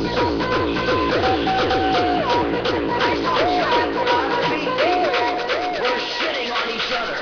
We're shitting on each other.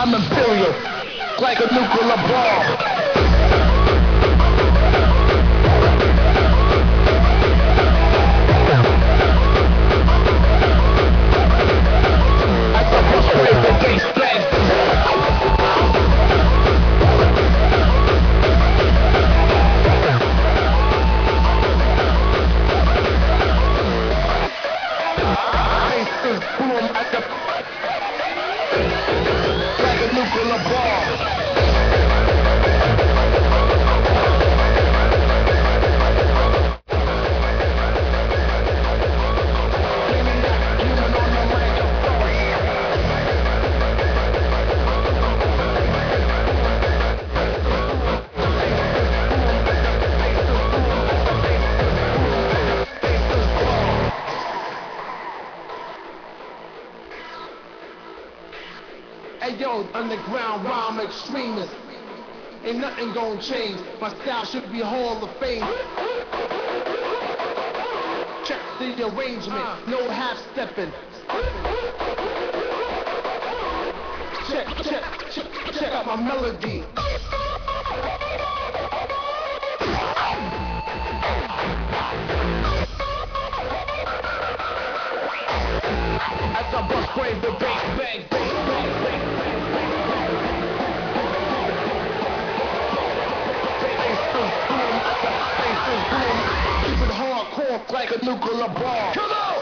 I'm imperial, like a nuclear bomb. Hey yo, underground rhyme extremist. Ain't nothing gonna change. My style should be Hall of Fame. Check the arrangement, no half stepping. Check out my melody. As I bust wave the bass, bang, bang, bang, bang, Keep it hardcore like a nuclear bomb. come on!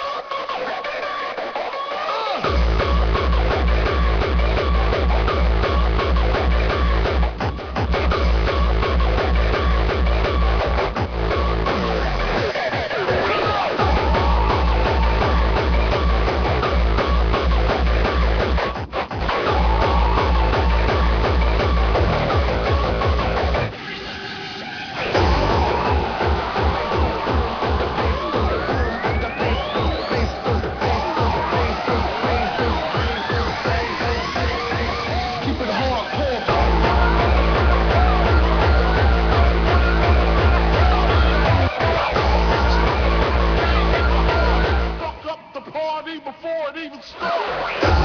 Before it even starts.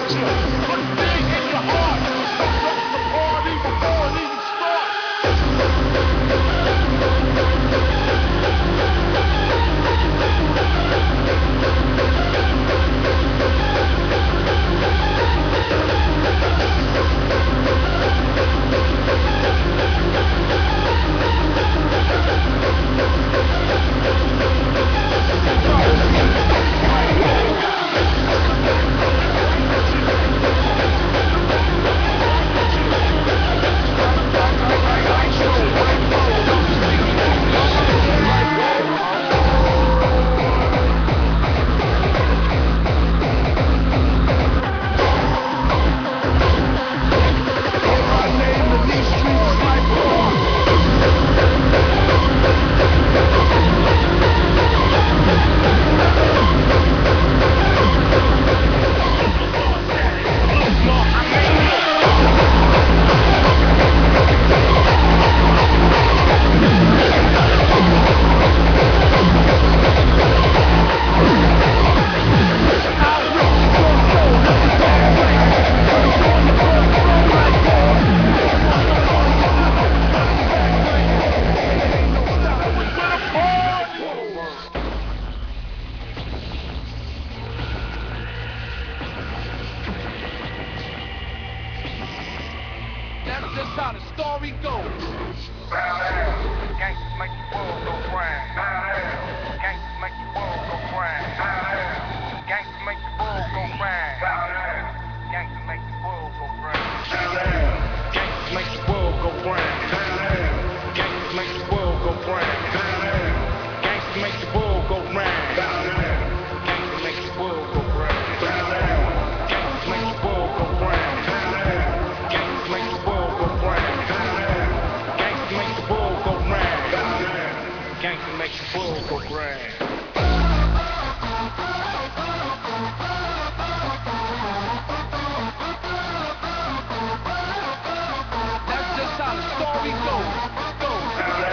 Put big in your heart. Rock the party before it even starts. That's just how the story goes. Gangsters make the world go round. Gangsters make the world go round. Gangsters make the world go round. Gangsters make the world go round. Gangsters make the world go round. Gangsters make the world go round. Gangsters make the world go round. Gangsters make the world go round. Gangsters make the world go round. Gangsters make the world go round. Gangsters make the world go round. Gangsters make the world go round. That's just how the story goes.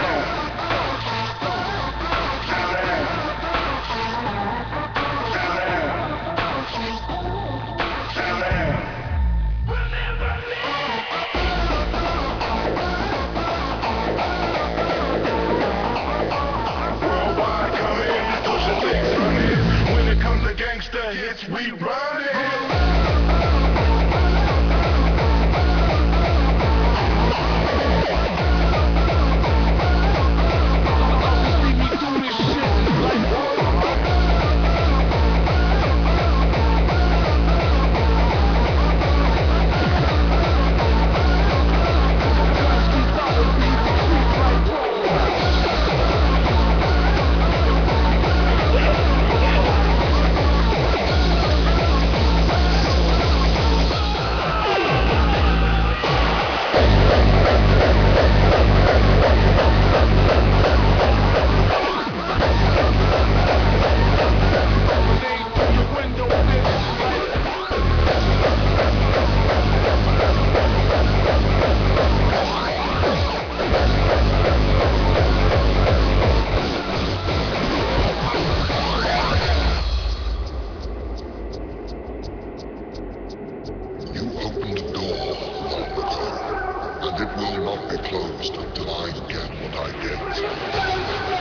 Worldwide coming, pushing things running. When it comes to gangster hits, we run it. See me do this shit like You opened a door long ago, and it will not be closed until I get what I get.